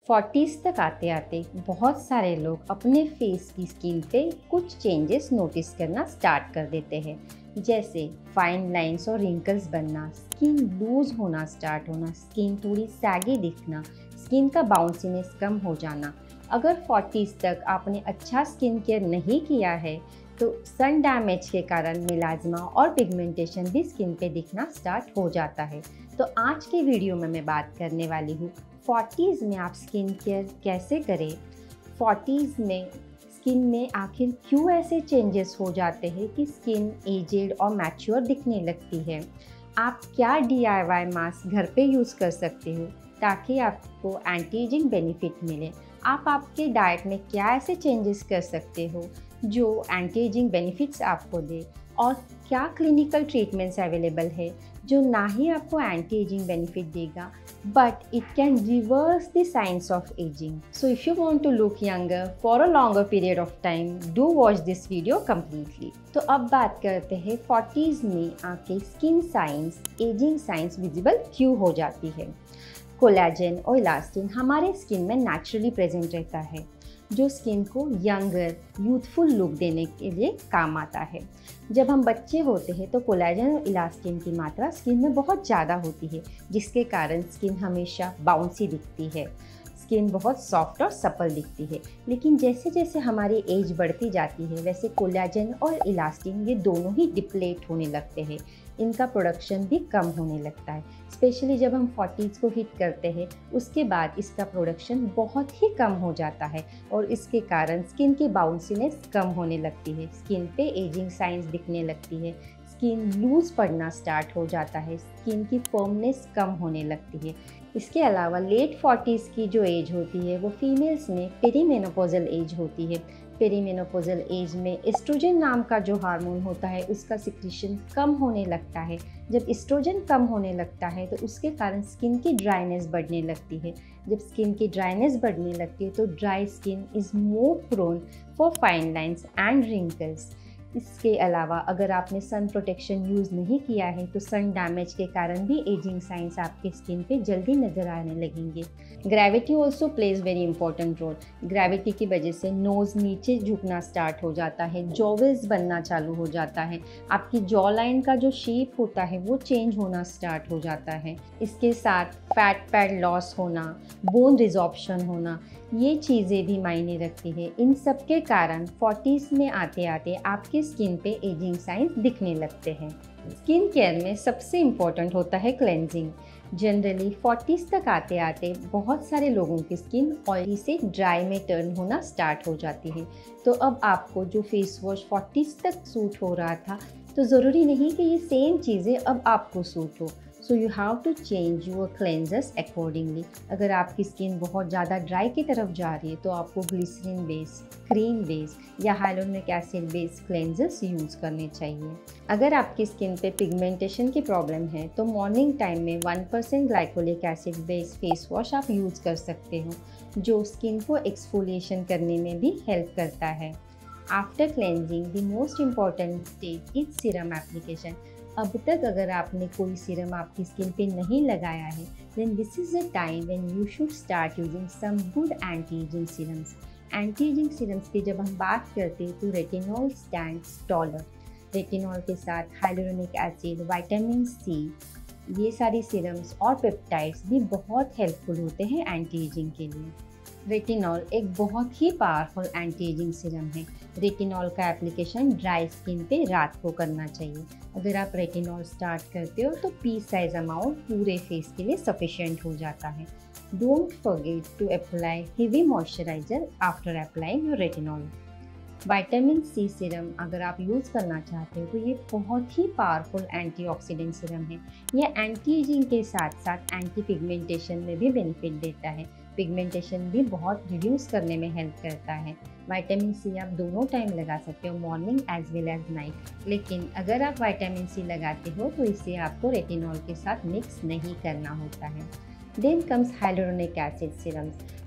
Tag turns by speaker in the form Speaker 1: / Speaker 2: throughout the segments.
Speaker 1: 40s तक आते आते बहुत सारे लोग अपने फेस की स्किन पे कुछ चेंजेस नोटिस करना स्टार्ट कर देते हैं, जैसे फाइन लाइंस और रिंकल्स बनना, स्किन लूज होना स्टार्ट होना, स्किन थोड़ी सैगी दिखना, स्किन का बाउंसीनेस कम हो जाना। अगर 40s तक आपने अच्छा स्किन केयर नहीं किया है तो सन डैमेज के कारण मेलाज्मा और पिगमेंटेशन भी स्किन पे दिखना स्टार्ट हो जाता है। तो आज के वीडियो में मैं बात करने वाली हूँ 40s में आप स्किन केयर कैसे करें, 40s में स्किन में आखिर क्यों ऐसे चेंजेस हो जाते हैं कि स्किन एजेड और मैच्योर दिखने लगती है। आप क्या DIY मास्क घर पे यूज़ कर सकते हो ताकि आपको एंटी एजिंग बेनिफिट मिले। आप आपके डाइट में क्या ऐसे चेंजेस कर सकते हो जो एंटी एजिंग बेनिफिट्स आपको दे, और क्या क्लिनिकल ट्रीटमेंट्स अवेलेबल है जो ना ही आपको एंटी एजिंग बेनिफिट देगा but it can reverse the signs of aging. So if you want to look younger for a longer period of time, do watch this video completely. तो अब बात करते हैं 40s में आके skin science, ageing science visible क्यों हो जाती है। कोलेजन और इलास्टिन हमारे स्किन में नेचुरली प्रेजेंट रहता है जो स्किन को यंगर यूथफुल लुक देने के लिए काम आता है। जब हम बच्चे होते हैं तो कोलेजन और इलास्टिन की मात्रा स्किन में बहुत ज़्यादा होती है, जिसके कारण स्किन हमेशा बाउंसी दिखती है, स्किन बहुत सॉफ्ट और सपल दिखती है। लेकिन जैसे जैसे हमारी एज बढ़ती जाती है वैसे कोलेजन और इलास्टिन ये दोनों ही डिप्लेट होने लगते हैं, इनका प्रोडक्शन भी कम होने लगता है। स्पेशली जब हम 40s को हिट करते हैं उसके बाद इसका प्रोडक्शन बहुत ही कम हो जाता है और इसके कारण स्किन की बाउंसीनेस कम होने लगती है, स्किन पे एजिंग साइंस दिखने लगती है, स्किन लूज पड़ना स्टार्ट हो जाता है, स्किन की फर्मनेस कम होने लगती है। इसके अलावा लेट 40s की जो एज होती है वो फीमेल्स में पेरीमेनोपॉजल एज होती है। पेरीमेनोपॉजल एज में एस्ट्रोजन नाम का जो हार्मोन होता है उसका सिक्रीशन कम होने लगता है। जब एस्ट्रोजन कम होने लगता है तो उसके कारण स्किन की ड्राइनेस बढ़ने लगती है। जब स्किन की ड्राइनेस बढ़ने लगती है तो dry skin is more prone for fine lines and wrinkles. इसके अलावा अगर आपने सन प्रोटेक्शन यूज़ नहीं किया है तो सन डैमेज के कारण भी एजिंग साइंस आपके स्किन पे जल्दी नज़र आने लगेंगे। Gravity also plays very important role. Gravity की वजह से नोज़ नीचे झुकना स्टार्ट हो जाता है, जॉवेल्स बनना चालू हो जाता है, आपकी जॉ लाइन का जो शेप होता है वो चेंज होना स्टार्ट हो जाता है। इसके साथ फैट पैड लॉस होना, बोन रिजॉर्प्शन होना, ये चीज़ें भी मायने रखती है। इन सब के कारण 40s में आते आते आपके स्किन पे एजिंग साइंस दिखने लगते हैं। स्किन केयर में सबसे इम्पॉर्टेंट होता है क्लेंजिंग। जनरली 40s तक आते आते बहुत सारे लोगों की स्किन ऑयली से ड्राई में टर्न होना स्टार्ट हो जाती है। तो अब आपको जो फेस वॉश 40s तक सूट हो रहा था तो ज़रूरी नहीं कि ये सेम चीज़ें अब आपको सूट हो। So you have to change your cleansers accordingly. अगर आपकी स्किन बहुत ज़्यादा ड्राई की तरफ जा रही है तो आपको ग्लिसरीन बेस, क्रीम बेस या hyaluronic acid base cleansers use करने चाहिए। अगर आपकी स्किन पे पिगमेंटेशन की प्रॉब्लम है तो मॉर्निंग टाइम में 1% glycolic acid base face wash आप यूज़ कर सकते हो जो स्किन को एक्सफोलिएशन करने में भी हेल्प करता है। After cleansing the most important stage is serum application. अब तक अगर आपने कोई सीरम आपकी स्किन पे नहीं लगाया है then this is the time when you should start using some good anti ageing serums. Anti ageing serums की जब हम बात करते हैं तो रेटिनॉल स्टैंड्स टॉलर। रेटिनॉल के साथ हाइलुरोनिक एसिड, विटामिन सी, ये सारी सीरम्स और पेप्टाइड्स भी बहुत हेल्पफुल होते हैं एंटी एजिंग के लिए। रेटिनॉल एक बहुत ही पावरफुल एंटी एजिंग सीरम है। रेटिनॉल का एप्लीकेशन ड्राई स्किन पे रात को करना चाहिए। अगर आप रेटिनॉल स्टार्ट करते हो तो पीस साइज अमाउंट पूरे फेस के लिए सफिशिएंट हो जाता है। Don't forget to apply heavy moisturiser after applying your retinol. Vitamin C serum अगर आप यूज़ करना चाहते हो तो ये बहुत ही पावरफुल एंटीऑक्सीडेंट सीरम है। ये एंटी एजिंग के साथ साथ एंटी पिगमेंटेशन में भी बेनिफिट देता है। पिगमेंटेशन भी बहुत रिड्यूस करने में हेल्प करता है। विटामिन सी आप दोनों टाइम लगा सकते हो, morning as well as night. लेकिन अगर आप विटामिन सी लगाते हो तो इसे आपको रेटिनॉल के साथ मिक्स नहीं करना होता है। Then comes hyaluronic acid serums.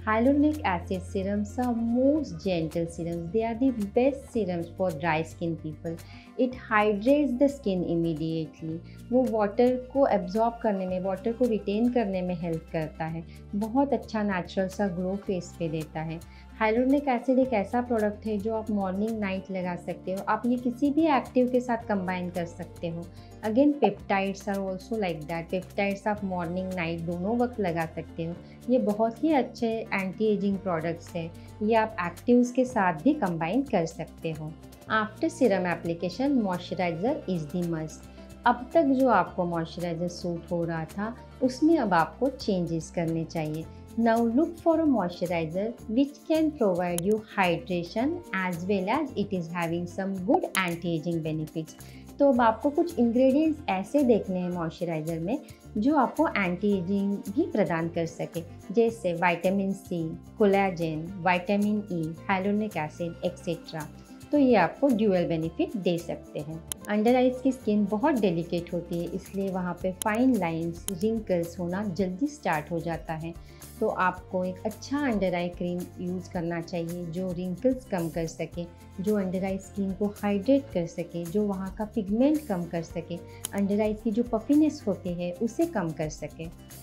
Speaker 1: Hyaluronic acid serums are most gentle serums. They are the best serums for dry skin people. It hydrates the skin immediately. वो वाटर को एब्जॉर्ब करने में, वाटर को रिटेन करने में हेल्प करता है. बहुत अच्छा नेचुरल सा ग्लो फेस पे देता है. हाइलुरोनिक एसिड एक ऐसा प्रोडक्ट है जो आप मॉर्निंग नाइट लगा सकते हो. आप ये किसी भी एक्टिव के साथ कंबाइन कर सकते हो. Again peptides are also like that. Peptides आप मॉर्निंग नाइट दोनों वक्त लगा सकते हो. ये बहुत ही अच्छे एंटी एजिंग प्रोडक्ट्स हैं. ये आप एक्टिव्स के साथ भी कंबाइन कर सकते हो. After serum application moisturiser is the must. अब तक जो आपको मॉइस्चराइज़र सूट हो रहा था उसमें अब आपको चेंजेस करने चाहिए. Now look for a moisturizer which can provide you hydration as well as it is having some good anti-aging benefits. तो अब आपको कुछ इंग्रेडिएंट्स ऐसे देखने हैं मॉइस्चराइज़र में जो आपको एंटी एजिंग भी प्रदान कर सके, जैसे vitamin C, collagen, vitamin E, hyaluronic acid etcetera. तो ये आपको ड्यूअल बेनिफिट दे सकते हैं. अंडर आइज की स्किन बहुत डेलिकेट होती है, इसलिए वहाँ पे फाइन लाइंस, रिंकल्स होना जल्दी स्टार्ट हो जाता है. तो आपको एक अच्छा अंडर आई क्रीम यूज़ करना चाहिए जो रिंकल्स कम कर सके, जो अंडर आई स्किन को हाइड्रेट कर सके, जो वहाँ का पिगमेंट कम कर सके, अंडर आइज की जो पफीनेस होती है उसे कम कर सके.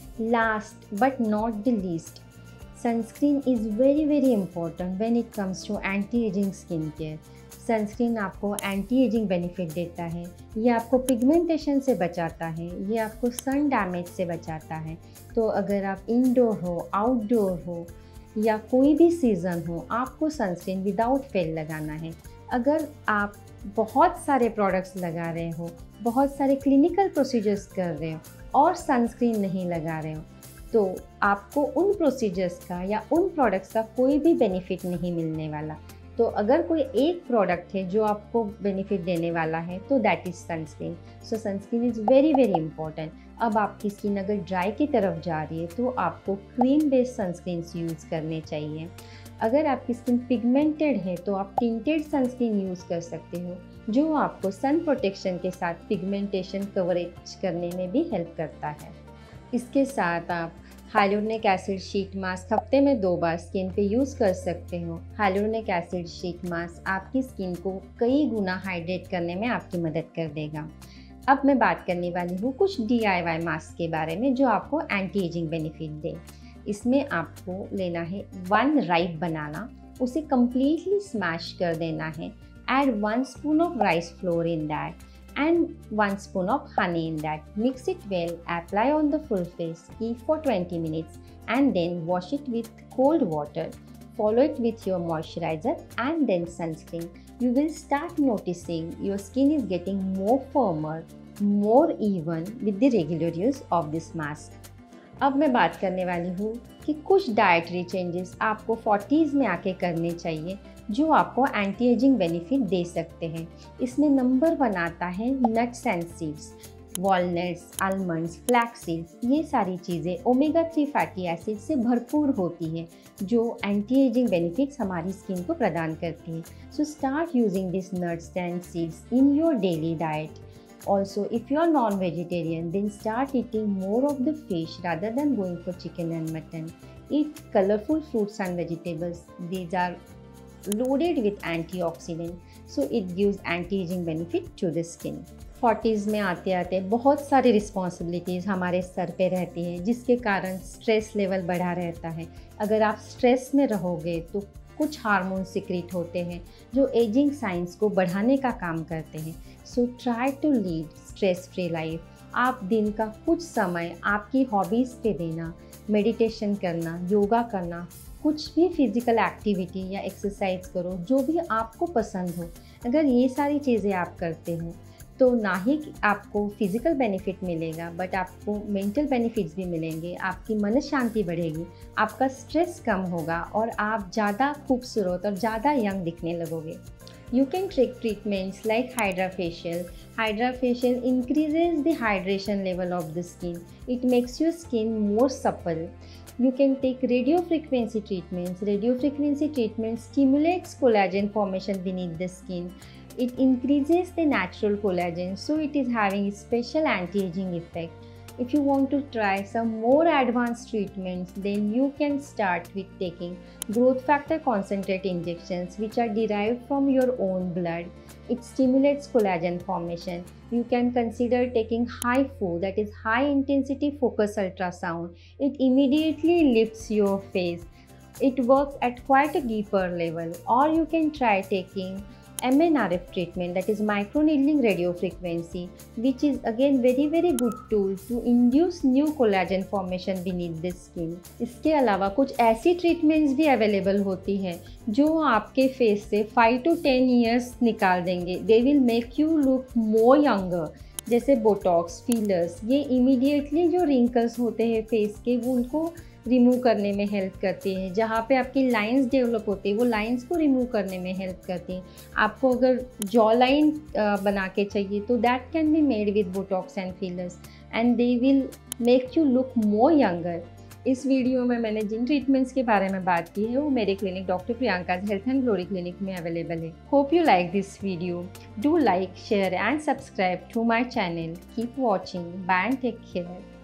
Speaker 1: Last but not the least, sunscreen is very important when it comes to anti ageing skin care. Sunscreen आपको एंटी एजिंग बेनिफिट देता है. ये आपको पिगमेंटेशन से बचाता है. ये आपको सन डैमेज से बचाता है. तो अगर आप इंडोर हो, आउटडोर हो या कोई भी सीज़न हो, आपको सनस्क्रीन विदाउट फेल लगाना है. अगर आप बहुत सारे प्रोडक्ट्स लगा रहे हो, बहुत सारे क्लिनिकल प्रोसीजर्स कर रहे हो और सनस्क्रीन नहीं लगा रहे हो, तो आपको उन प्रोसीजर्स का या उन प्रोडक्ट्स का कोई भी बेनिफिट नहीं मिलने वाला. तो अगर कोई एक प्रोडक्ट है जो आपको बेनिफिट देने वाला है तो that is sunscreen. So sunscreen is very important. अब आपकी स्किन अगर ड्राई की तरफ जा रही है तो आपको क्रीम बेस्ड सनस्क्रीन्स यूज़ करने चाहिए. अगर आपकी स्किन पिगमेंटेड है तो आप टिंटेड सनस्क्रीन यूज़ कर सकते हो जो आपको सन प्रोटेक्शन के साथ पिगमेंटेशन कवरेज करने में भी हेल्प करता है. इसके साथ आप हाइलुरोनिक एसिड शीट मास्क हफ्ते में 2 बार स्किन पे यूज़ कर सकते हो. हाइलुरोनिक एसिड शीट मास्क आपकी स्किन को कई गुना हाइड्रेट करने में आपकी मदद कर देगा. अब मैं बात करने वाली हूँ कुछ DIY मास्क के बारे में जो आपको एंटी एजिंग बेनिफिट दे. इसमें आपको लेना है 1 राइप बनाना, उसे कम्प्लीटली स्मैश कर देना है. Add 1 spoon of rice flour in that and 1 spoon of honey in that. Mix it well, apply on the full face, keep for 20 minutes and then wash it with cold water. Follow it with your moisturizer and then sunscreen. You will start noticing your skin is getting more firmer, more even with the regular use of this mask. अब मैं बात करने वाली हूँ कि कुछ dietary changes आपको 40s में आके करने चाहिए जो आपको एंटी एजिंग बेनिफिट दे सकते हैं. इसमें नंबर 1 आता है nuts and seeds. Walnuts, almonds, flax seeds, ये सारी चीज़ें ओमेगा 3 फैटी एसिड से भरपूर होती है जो एंटी एजिंग बेनिफिट्स हमारी स्किन को प्रदान करती है. So start using this nuts and seeds in your daily diet. Also, if you are non-vegetarian, then start eating more of the fish rather than going for chicken and mutton. Eat colorful fruits and vegetables. These are loaded with antioxidant, so it gives anti-aging benefit to the skin. 40s में आते आते बहुत सारी responsibilities हमारे sir पे रहती हैं जिसके कारण स्ट्रेस लेवल बढ़ा रहता है. अगर आप स्ट्रेस में रहोगे तो कुछ हार्मोन सिक्रीट होते हैं जो एजिंग साइंस को बढ़ाने का काम करते हैं. So try to lead stress free life. आप दिन का कुछ समय आपकी हॉबीज़ पे देना, मेडिटेशन करना, योगा करना, कुछ भी फिज़िकल एक्टिविटी या एक्सरसाइज करो जो भी आपको पसंद हो. अगर ये सारी चीज़ें आप करते हो तो ना ही आपको फिज़िकल बेनिफिट मिलेगा बट आपको मेंटल बेनिफिट्स भी मिलेंगे. आपकी मन शांति बढ़ेगी, आपका स्ट्रेस कम होगा और आप ज़्यादा खूबसूरत और ज़्यादा यंग दिखने लगोगे. You can take treatments like Hydra Facial. Hydra Facial increases the hydration level of the skin. It makes your skin more supple. You can take radiofrequency treatments. Radiofrequency treatment stimulates collagen formation beneath the skin. It increases the natural collagen, so it is having a special anti-aging effect. If you want to try some more advanced treatments, then you can start with taking growth factor concentrate injections, which are derived from your own blood. It stimulates collagen formation. You can consider taking HIFU, that is high intensity focus ultrasound. It immediately lifts your face. It works at quite a deeper level. Or you can try taking MNRF treatment, that is microneedling radiofrequency, which is again very good tool to induce new collagen formation beneath the skin. इसके अलावा कुछ ऐसी treatments भी available होती हैं जो आपके face से 5 to 10 years निकाल देंगे. They will make you look more younger. जैसे बोटॉक्स, फीलर्स, ये इमीडिएटली जो रिंकल्स होते हैं फेस के वो उनको रिमूव करने में हेल्प करती है. जहाँ पे आपकी लाइंस डेवलप होती है वो लाइंस को रिमूव करने में हेल्प करती है. आपको अगर जॉ लाइन बना के चाहिए तो that can be made with Botox and fillers and they will make you look more younger. इस वीडियो में मैंने जिन ट्रीटमेंट्स के बारे में बात की है वो मेरे clinic doctor Priyanka's health and glory clinic में अवेलेबल है. Hope you like this video. Do like, share and subscribe to my channel. Keep watching. Bye and take care.